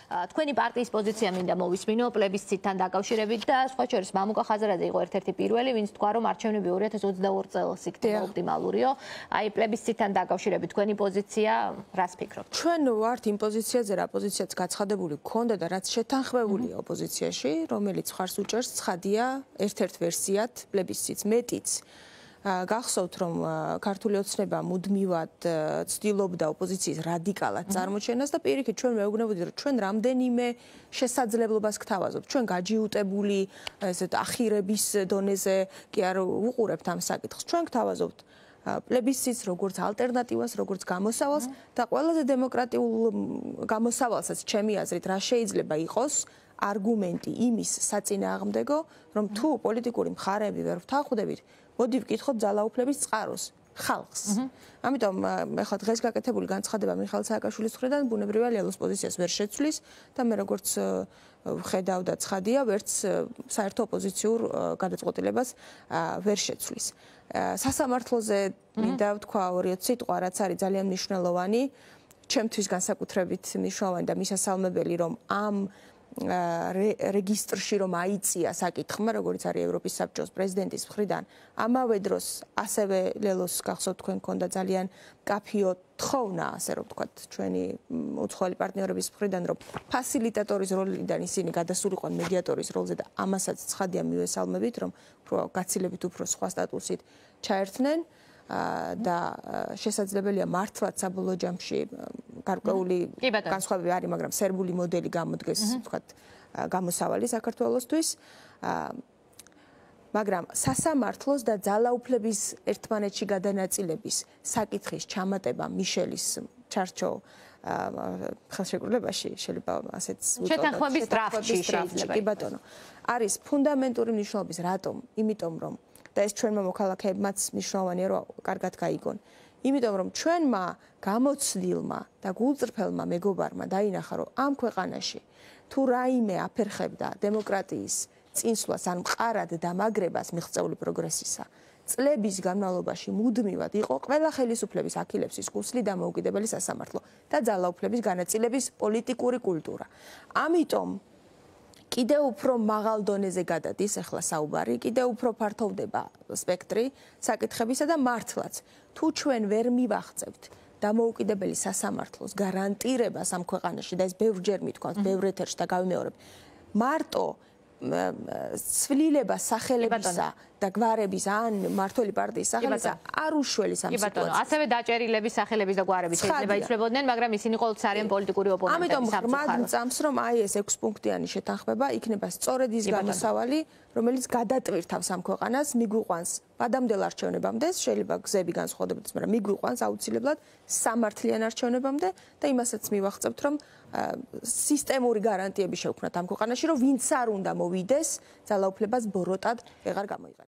თქვენი პარტიის პოზიცია მინდა მოვისმინო პლებისციტთან დაკავშირებით და სხვა შორის მამუკა ხაზარაძე იყო ერთ-ერთი პირველი, ვინც თქვა, რომ არჩევნები 2022 წელს იქნება ოპტიმალურიო. აი პლებისციტთან დაკავშირებით თქვენი პოზიცია, რას ფიქრობთ? ჩვენ ვართ იმ პოზიციაზე, რა პოზიციაც გაცხადებული გქონდა და რაც შეთანხმებულია ოპოზიციაში, რომელიც ხარს უჭერს ცხადია ერთ-ერთ ვერსიად პლებისციტს მეტიც. გახსოვთ, რომ ქართული ოცნება მუდმივად ცდილობდა ოპოზიციის რადიკალად წარმოჩენას და პირიქით ჩვენ მეუბნებოდით, რომ ჩვენ რამდენიმე შესაძლებლობას გთავაზობთ. ჩვენ გაჯიუტებული ესეთ ახირების დონეზე კი არ უყურებთ ამ საკითხს. ჩვენ გთავაზობთ პლებისციტს როგორც ალტერნატივას, როგორც გამოსავალს და ყველაზე დემოკრატიულ გამოსავალსაც ჩემი აზრით რა შეიძლება იყოს არგუმენტი იმის საწინააღმდეგო, რომ თუ პოლიტიკური მხარეები ვერ ვთანხმდებით, მოდი ვკითხოთ ძალაუფლების წყაროს, ხალხს. ამიტომ ეხლა დღეს გაკეთებული განცხადება მიხეილ სააკაშვილის მხრიდან ბუნებრივია ლელოს პოზიციას ვერ შეცვლის და მე როგორც ვხედავ და ცხადია, ვერც საერთო ოპოზიციურ გადაწყვეტილებას ვერ შეცვლის. სასამართლოზე მინდა ვთქვა ორი სიტყვა, რაც არის ძალიან მნიშვნელოვანი, ჩემთვის განსაკუთრებით მნიშვნელოვანი და მისასალმებელი, რომ ამ რეგისტრში რომ აიწია საკითხმა, როგორც არის ევროპის საბჭოს პრეზიდენტის მხრიდან, ამავე დროს ასევე ლელოს გახსოვთ თქვენ გქონდა ძალიან კაფიო თხოვნა, ასე რომ ვთქვათ, ჩვენი უცხოელი პარტნიორების მხრიდან, რომ ფასილიტატორის როლიდან ისინი გადასულიყვნენ მედიატორის როლზე და ამასაც ცხადია მივესალმებით, რომ გაცილებით უფრო სხვა სტატუსით ჩაერთნენ. და შესაძლებელია მართლაც საბოლოო ჯამში გარკვეული განსხვავებები არის, მაგრამ სერბული მოდელი გამოდგეს, ვთქვათ, გამოსავალი საქართველოსთვის. მაგრამ სასამართლოს და ძალაუფლების ერთმანეთში გადანაწილების საკითხის ჩამატება მიშელის ჩარჩო ხელშეკრულებაში შეიძლება ასეც შეთანხმების დრაფტში შეიძლება. კი ბატონო, არის ფუნდამენტური მნიშვნელობის, რატომ? იმიტომ რომ და ეს ჩვენმა მოქალაქეებმაც მნიშვნელოვანია, რომ კარგად გაიგონ. იმიტომ რომ ჩვენმა გამოცდილმა და გულწრფელმა მეგობარმა დაინახა, რომ ამ ქვეყანაში თუ რაიმე აფერხებდა დემოკრატიის წინსვლას ან მყარად დამაგრებას მიღწეული პროგრესისა, წლების განმავლობაში მუდმივად იყო ყველა ხელისუფლების აქილევსის კურსლი დამოუკიდებელი სასამართლო და ძალაუფლების განაწილების პოლიტიკური კულტურა. ამიტომ კიდევ უფრო მაღალ დონეზე გადადის ახლა საუბარი, კიდევ უფრო ფართოვდება სპექტრი საკითხებისა და მართლაც თუ ჩვენ ვერ მივახცევთ დამოუკიდებელი სასამართლოს გარანტირებას ამ ქვეყანაში და ეს ბევრჯერ მithქვათ, ბევრ ეთერში და გავიმეორებ, მარტო ცვლილება სახელებისა და გვარების ან მართული პარტიის სახელისა არ უშველის ამ სიტუაციას. ასევე დაჭერილების სახელების და გვარების შეიძლება იცვლებოდნენ, მაგრამ ისინი ყოველთვის არიან პოლიტიკური ოპონენტები. ამიტომ ღრმად მწამს, რომ აი ეს 6 პუნქტიანი შეთანხმება იქნება სწორედ ის გამოსავალი, რომელიც გადატვირთავს ამ ქვეყანას, მიგვიყვანს ბადამდელ არჩევნებამდე, შეიძლება გზები განსხვავდებოდეს, მაგრამ მიგვიყვანს აუცილებლად სამართლიან არჩევნებამდე და იმასაც მივახცევთ, რომ სისტემური გარანტიები შევქმნათ ამ ქვეყანაში, რომ ვინც არ უნდა მოვიდეს ძალაუფლებას ბოროტად ვეღარ გამოიყენოს.